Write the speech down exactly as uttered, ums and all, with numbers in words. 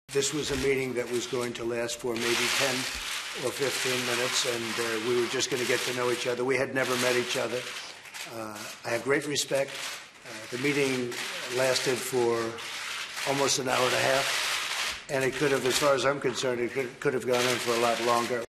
This was a meeting that was going to last for maybe ten or fifteen minutes, and uh, we were just going to get to know each other. We had never met each other. Uh, I have great respect. Uh, the meeting lasted for almost an hour and a half, and it could have, as far as I'm concerned, it could, could have gone on for a lot longer.